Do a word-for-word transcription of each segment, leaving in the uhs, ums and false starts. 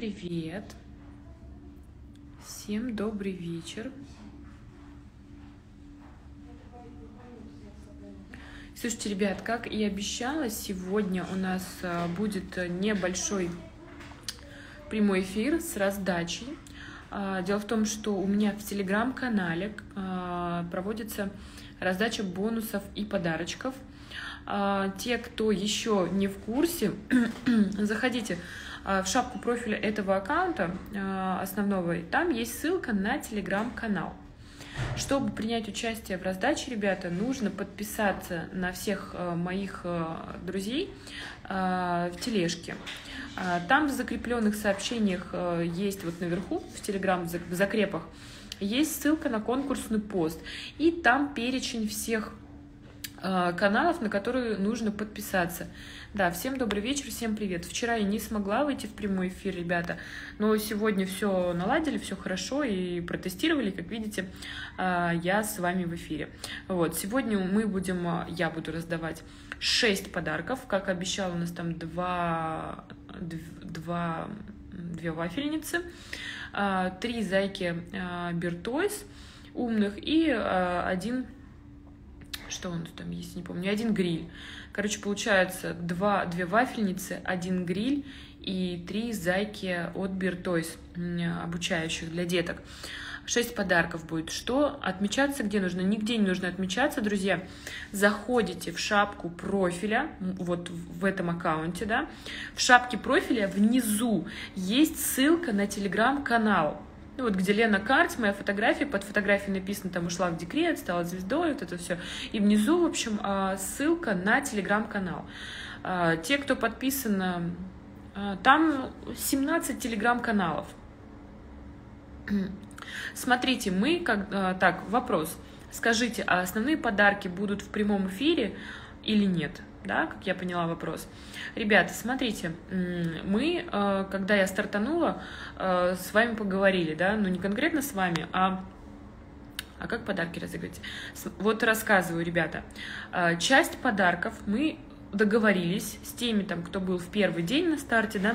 Привет! Всем добрый вечер! Слушайте, ребят, как и обещала, сегодня у нас будет небольшой прямой эфир с раздачей. Дело в том, что у меня в телеграм-канале проводится раздача бонусов и подарочков. Те, кто еще не в курсе, заходите в шапку профиля этого аккаунта основного, там есть ссылка на телеграм-канал. Чтобы принять участие в раздаче, ребята, нужно подписаться на всех моих друзей в тележке. Там в закрепленных сообщениях есть вот наверху, в телеграм, в закрепах, есть ссылка на конкурсный пост. И там перечень всех каналов, на которые нужно подписаться. Да, всем добрый вечер, всем привет. Вчера я не смогла выйти в прямой эфир, ребята, но сегодня все наладили, все хорошо и протестировали. Как видите, я с вами в эфире. Вот, сегодня мы будем, я буду раздавать шесть подарков. Как обещала, у нас там два, два, две вафельницы, три зайки Биртойс умных и один... Что у нас там есть, не помню, один гриль. Короче, получается два, две вафельницы, один гриль и три зайки от Биртойс, обучающих для деток. Шесть подарков будет. Что отмечаться где нужно? Нигде не нужно отмечаться, друзья. Заходите в шапку профиля, вот в этом аккаунте, да. В шапке профиля внизу есть ссылка на телеграм-канал. Ну, вот где Лена Карц, моя фотография, под фотографией написано, там ушла в декрет, стала звездой, вот это все. И внизу, в общем, ссылка на телеграм-канал. Те, кто подписан, там семнадцать телеграм-каналов. Смотрите, мы, как, так, вопрос. Скажите, а основные подарки будут в прямом эфире или нет? Да, как я поняла вопрос. Ребята, смотрите, мы, когда я стартанула, с вами поговорили, да, ну не конкретно с вами, а, а как подарки разыграть? Вот рассказываю, ребята. Часть подарков мы договорились с теми, там, кто был в первый день на старте, да,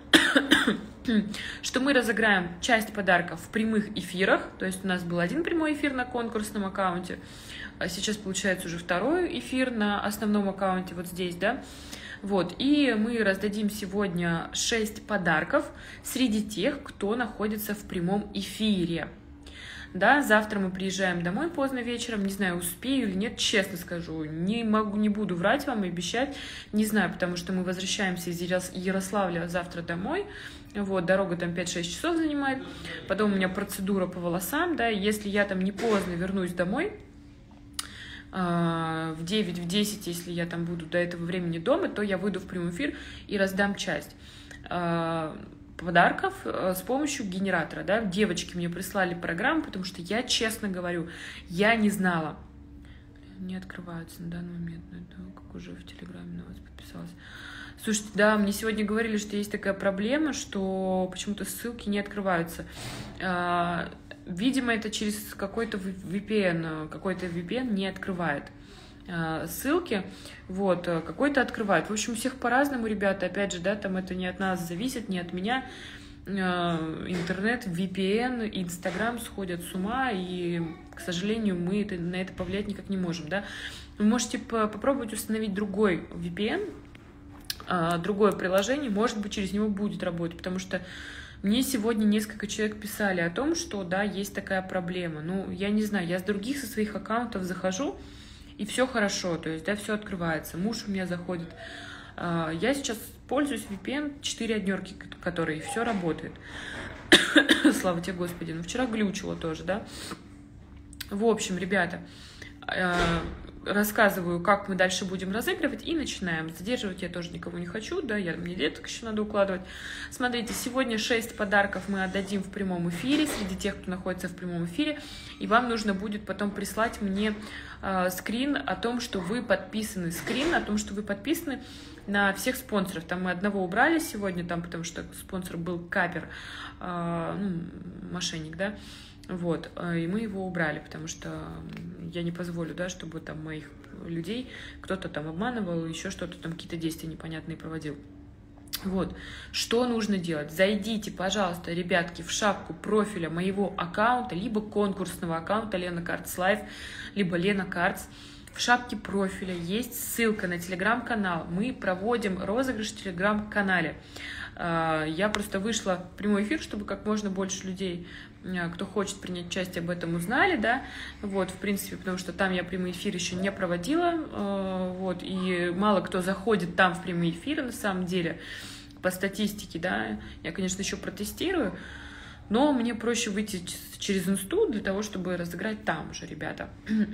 что мы разыграем часть подарков в прямых эфирах, то есть у нас был один прямой эфир на конкурсном аккаунте, а сейчас получается уже второй эфир на основном аккаунте вот здесь, да, вот, и мы раздадим сегодня шесть подарков среди тех, кто находится в прямом эфире. Да, завтра мы приезжаем домой поздно вечером, не знаю, успею или нет, честно скажу, не могу, не буду врать вам и обещать, не знаю, потому что мы возвращаемся из Ярославля завтра домой, вот, дорога там пять-шесть часов занимает, потом у меня процедура по волосам, да, если я там не поздно вернусь домой, в девять, в десять, если я там буду до этого времени дома, то я выйду в прямой эфир и раздам часть подарков с помощью генератора, да, девочки мне прислали программу, потому что я, честно говорю, я не знала. Не открываются на данный момент, да, как уже в Телеграме на вас подписалась. Слушайте, да, мне сегодня говорили, что есть такая проблема, что почему-то ссылки не открываются. Видимо, это через какой-то ви пи эн, какой-то ви пи эн не открывает ссылки, вот, какой-то открывает. В общем, у всех по-разному, ребята, опять же, да, там это не от нас зависит, не от меня. Интернет, ви пи эн, Инстаграм сходят с ума, и, к сожалению, мы это, на это повлиять никак не можем, да. Вы можете попробовать установить другой ви пи эн, другое приложение, может быть, через него будет работать, потому что мне сегодня несколько человек писали о том, что, да, есть такая проблема. Ну, я не знаю, я с других со своих аккаунтов захожу, и все хорошо, то есть, да, все открывается. Муж у меня заходит. Я сейчас пользуюсь ви пи эн, четыре однерки, которые все работает. Слава тебе, Господи. Ну, вчера глючило тоже, да. В общем, ребята, рассказываю, как мы дальше будем разыгрывать, и начинаем. Задерживать я тоже никого не хочу, да, я, мне деток еще надо укладывать. Смотрите, сегодня шесть подарков мы отдадим в прямом эфире, среди тех, кто находится в прямом эфире, и вам нужно будет потом прислать мне э, скрин о том, что вы подписаны, скрин о том, что вы подписаны на всех спонсоров. Там мы одного убрали сегодня, там, потому что спонсор был капер, э, ну, мошенник, да. Вот, и мы его убрали, потому что я не позволю, да, чтобы там моих людей кто-то там обманывал, еще что-то там, какие-то действия непонятные проводил. Вот, что нужно делать? Зайдите, пожалуйста, ребятки, в шапку профиля моего аккаунта, либо конкурсного аккаунта Лена Картс Лайф, либо Лена Картс. В шапке профиля есть ссылка на телеграм-канал. Мы проводим розыгрыш в телеграм-канале. Я просто вышла в прямой эфир, чтобы как можно больше людей, кто хочет принять участие, об этом узнали, да, вот, в принципе, потому что там я прямой эфир еще не проводила, вот, и мало кто заходит там в прямые эфиры, на самом деле, по статистике, да, я, конечно, еще протестирую, но мне проще выйти через инсту для того, чтобы разыграть там же, ребята.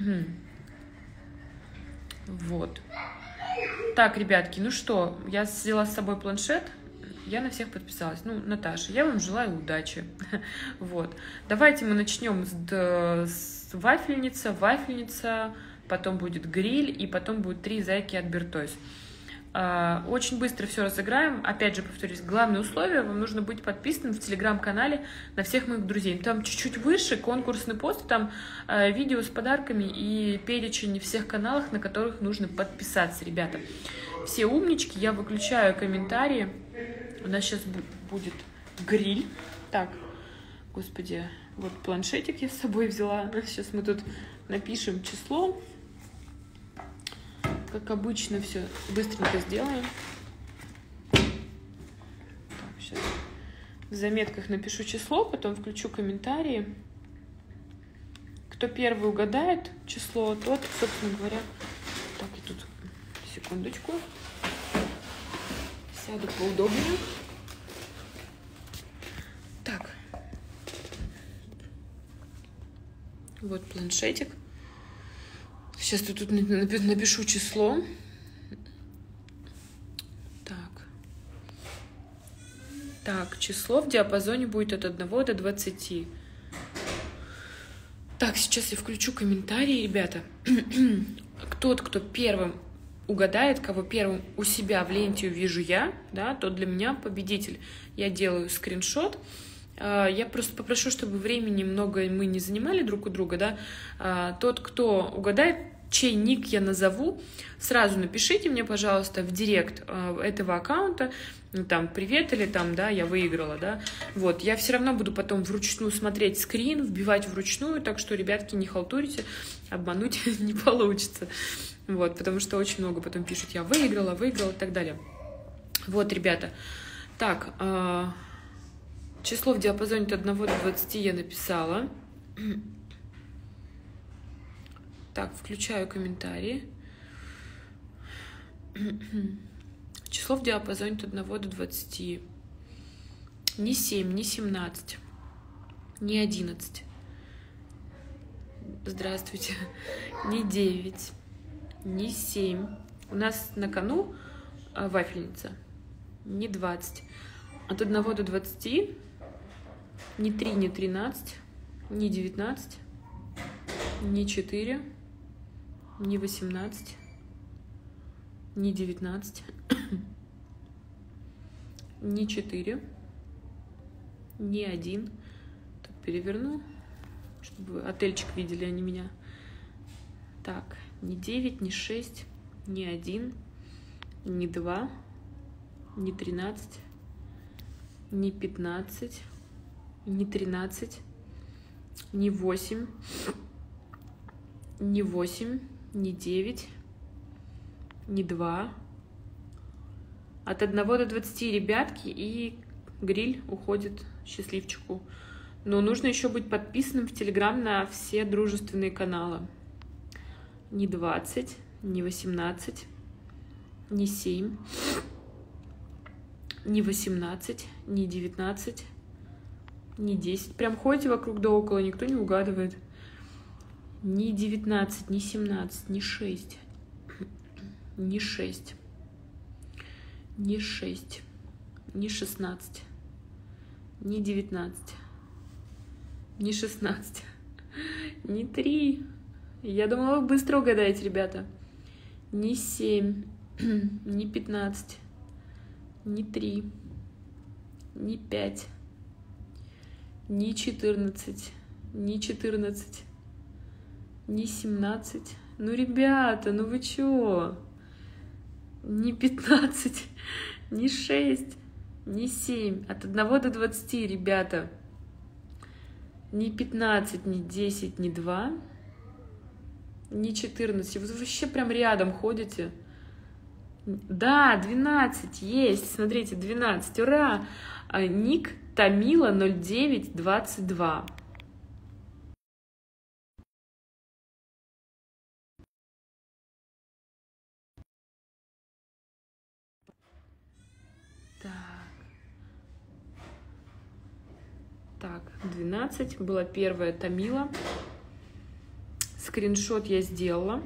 Вот. Так, ребятки, ну что, я взяла с собой планшет, я на всех подписалась. Ну, Наташа, я вам желаю удачи. Вот. Давайте мы начнем с, с вафельница, вафельница, потом будет гриль, и потом будет три зайки от Бертойс. Очень быстро все разыграем. Опять же, повторюсь, главное условие, вам нужно быть подписанным в телеграм-канале на всех моих друзей. Там чуть-чуть выше конкурсный пост, там э, видео с подарками и перечень всех каналов, на которых нужно подписаться, ребята. Все умнички, я выключаю комментарии. У нас сейчас будет гриль. Так, господи, вот планшетик я с собой взяла. Сейчас мы тут напишем число. Как обычно, все быстренько сделаем. Так, сейчас в заметках напишу число, потом включу комментарии. Кто первый угадает число, тот, собственно говоря... Так, и тут секундочку. Сяду поудобнее. Так. Вот планшетик. Сейчас я тут напишу число. Так. Так, число в диапазоне будет от одного до двадцати. Так, сейчас я включу комментарии, ребята. Тот, кто первым угадает, кого первым у себя в ленте увижу я, да, тот для меня победитель. Я делаю скриншот. Я просто попрошу, чтобы времени много мы не занимали друг у друга, да. Тот, кто угадает, чей ник я назову, сразу напишите мне, пожалуйста, в директ этого аккаунта, там, привет, или там, да, я выиграла, да. Вот, я все равно буду потом вручную смотреть скрин, вбивать вручную, так что, ребятки, не халтурите, обмануть не получится. Вот, потому что очень много потом пишут, я выиграла, выиграла и так далее. Вот, ребята. Так, э, число в диапазоне от одного до двадцати я написала. Так, включаю комментарии. Число в диапазоне от одного до двадцати. Не семь, не семнадцать, не одиннадцать. Здравствуйте. Не девять, не семь. У нас на кону вафельница. Не двадцать. От одного до двадцати. Не три, не тринадцать, не девятнадцать, не четыре, не восемнадцать, не девятнадцать, не четыре, не один. Так, переверну, чтобы вы отельчик видели, а не меня. Так, не девять, не шесть, не один, не два, не тринадцать, не пятнадцать, не тринадцать, не восемь, не восемь, не девять, не два. От одного до двадцати, ребятки, и гриль уходит счастливчику. Но нужно еще быть подписанным в Телеграм на все дружественные каналы. Не двадцать, не восемнадцать, не семь, не восемнадцать, не девятнадцать, не десять. Прям ходите вокруг да около, никто не угадывает. Не девятнадцать, не семнадцать, не шесть, не шесть, не шесть, не шестнадцать, не девятнадцать, не шестнадцать, не три. Я думала, вы быстро угадаете, ребята. Не семь, не пятнадцать, не три, не пять, не четырнадцать, не четырнадцать, не семнадцать. Ну, ребята, ну вы чё? Не пятнадцать, Не шесть, не семь. От одного до двадцати, ребята. Не пятнадцать, не десять, не два, не четырнадцать. Вы вообще прям рядом ходите. Да, двенадцать есть. Смотрите, двенадцать. Ура! Ник Тамила ноль девять двадцать два. Так. Так, двенадцать. Была первая Тамила. Скриншот я сделала.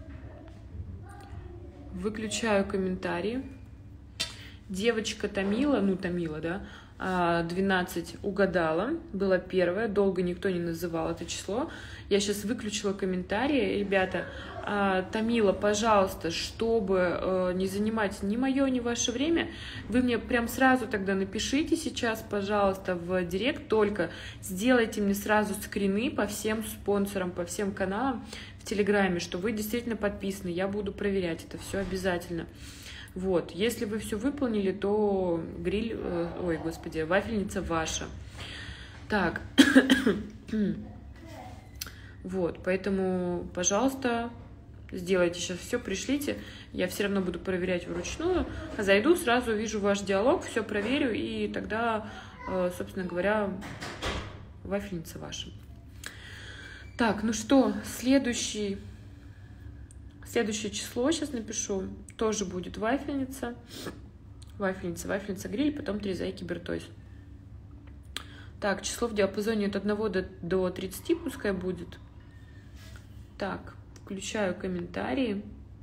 Выключаю комментарии. Девочка Тамила, ну Тамила, да, двенадцать угадала. Была первая. Долго никто не называл это число. Я сейчас выключила комментарии. Ребята, Тамила, пожалуйста, чтобы не занимать ни мое, ни ваше время, вы мне прям сразу тогда напишите сейчас, пожалуйста, в директ. Только сделайте мне сразу скрины по всем спонсорам, по всем каналам в Телеграме, что вы действительно подписаны. Я буду проверять это все обязательно. Вот, если вы все выполнили, то гриль, ой, господи, вафельница ваша. Так, вот, поэтому, пожалуйста, сделайте сейчас все, пришлите. Я все равно буду проверять вручную. Зайду, сразу вижу ваш диалог, все проверю, и тогда, собственно говоря, вафельница ваша. Так, ну что, следующий... Следующее число сейчас напишу. Тоже будет вафельница. Вафельница, вафельница, гриль, потом три зайки, бертойс. Так, число в диапазоне от одного до тридцати пускай будет. Так, включаю комментарии.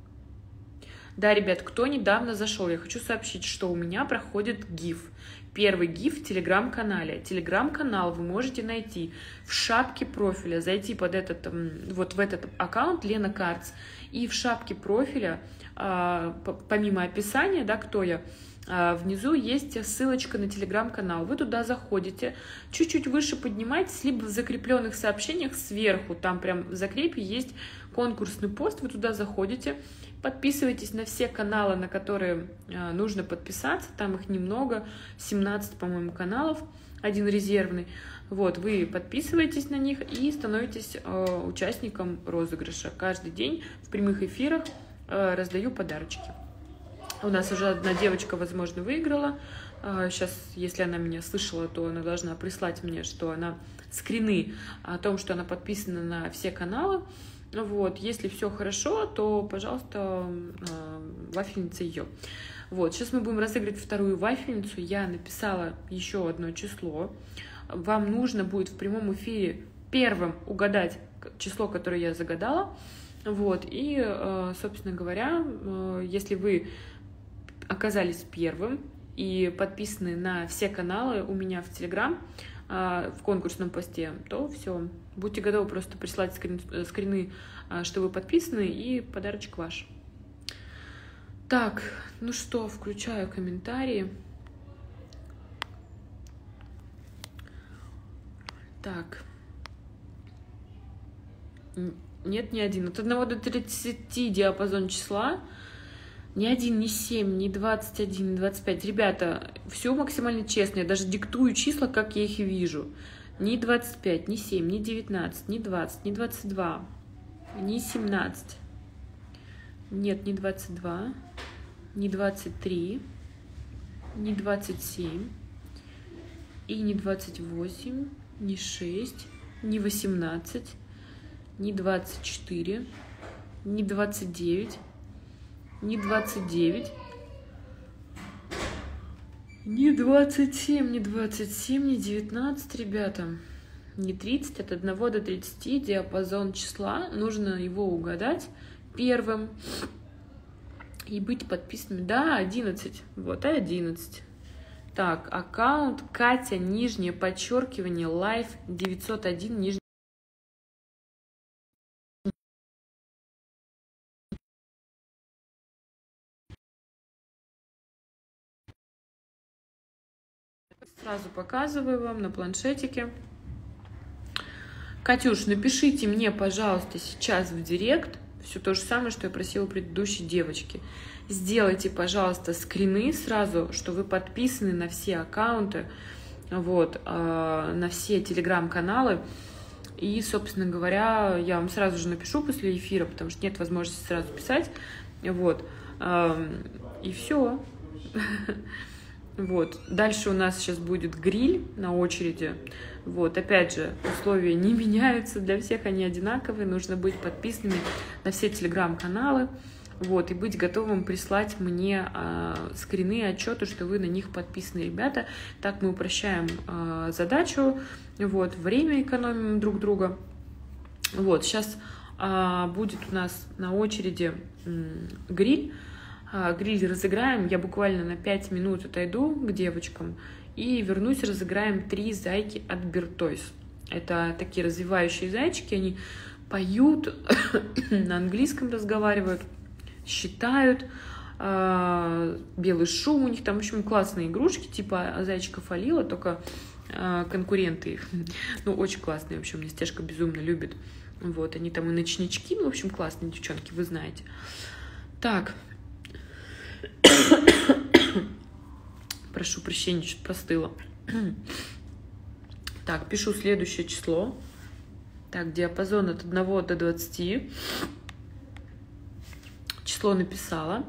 Да, ребят, кто недавно зашел, я хочу сообщить, что у меня проходит гиф. Первый гиф в телеграм-канале. Телеграм-канал вы можете найти в шапке профиля, зайти под этот, вот в этот аккаунт Лена Картс, и в шапке профиля, помимо описания, да, кто я, внизу есть ссылочка на телеграм-канал. Вы туда заходите, чуть-чуть выше поднимаетесь, либо в закрепленных сообщениях сверху, там прям в закрепе есть конкурсный пост, вы туда заходите, подписывайтесь на все каналы, на которые нужно подписаться, там их немного, семнадцать, по-моему, каналов, один резервный. Вот, вы подписываетесь на них и становитесь э, участником розыгрыша. Каждый день в прямых эфирах э, раздаю подарочки. У нас уже одна девочка, возможно, выиграла. Э, сейчас, если она меня слышала, то она должна прислать мне, что она скрины о том, что она подписана на все каналы. Вот, если все хорошо, то, пожалуйста, э, вафельница ее. Вот, сейчас мы будем разыгрывать вторую вафельницу. Я написала еще одно число. Вам нужно будет в прямом эфире первым угадать число, которое я загадала. Вот, и, собственно говоря, если вы оказались первым и подписаны на все каналы у меня в Телеграм, в конкурсном посте, то все, будьте готовы просто прислать скрин, скрины, что вы подписаны, и подарочек ваш. Так, ну что, включаю комментарии. Так. Нет, ни один. От одного до тридцати диапазон числа. Ни один, ни семь, ни двадцать один, ни двадцать пять. Ребята, все максимально честно. Я даже диктую числа, как я их и вижу. Ни двадцать пять, ни семь, ни девятнадцать, ни двадцать, ни двадцать два, ни семнадцать. Нет, ни двадцать два, ни двадцать три, ни двадцать семь, и ни двадцать восемь, ни шесть, ни восемнадцать, ни двадцать четыре, ни двадцать девять, ни двадцать девять, ни двадцать семь, ни двадцать семь, ни девятнадцать, ребята, ни тридцать. От одного до тридцати диапазон числа. Нужно его угадать первым и быть подписанным. Да, одиннадцать. Вот, одиннадцать. Так, аккаунт Катя, нижнее подчеркивание, лайф девятьсот один, нижнее. Сразу показываю вам на планшетике. Катюш, напишите мне, пожалуйста, сейчас в директ все то же самое, что я просила у предыдущей девочки. Сделайте, пожалуйста, скрины сразу, что вы подписаны на все аккаунты, вот, на все телеграм-каналы. И, собственно говоря, я вам сразу же напишу после эфира, потому что нет возможности сразу писать. Вот. И все. Вот. Дальше у нас сейчас будет гриль на очереди. Вот. Опять же, условия не меняются, для всех они одинаковые. Нужно быть подписанными на все телеграм-каналы. Вот, и быть готовым прислать мне э, скрины и отчеты, что вы на них подписаны, ребята. Так мы упрощаем э, задачу, вот, время экономим друг друга. Вот, сейчас э, будет у нас на очереди э, гриль. Э, гриль разыграем. Я буквально на пять минут отойду к девочкам и вернусь, разыграем три зайки от Биртойс. Это такие развивающие зайчики, они поют, на английском разговаривают, считают, э, белый шум у них, там, в общем, классные игрушки, типа зайчиков Алила, только э, конкуренты их. Ну, очень классные, в общем, мне Стежка безумно любит. Вот, они там и ночнички, ну, в общем, классные девчонки, вы знаете. Так. Прошу прощения, что-то простыло. Так, пишу следующее число. Так, диапазон от одного до двадцати. Число написала.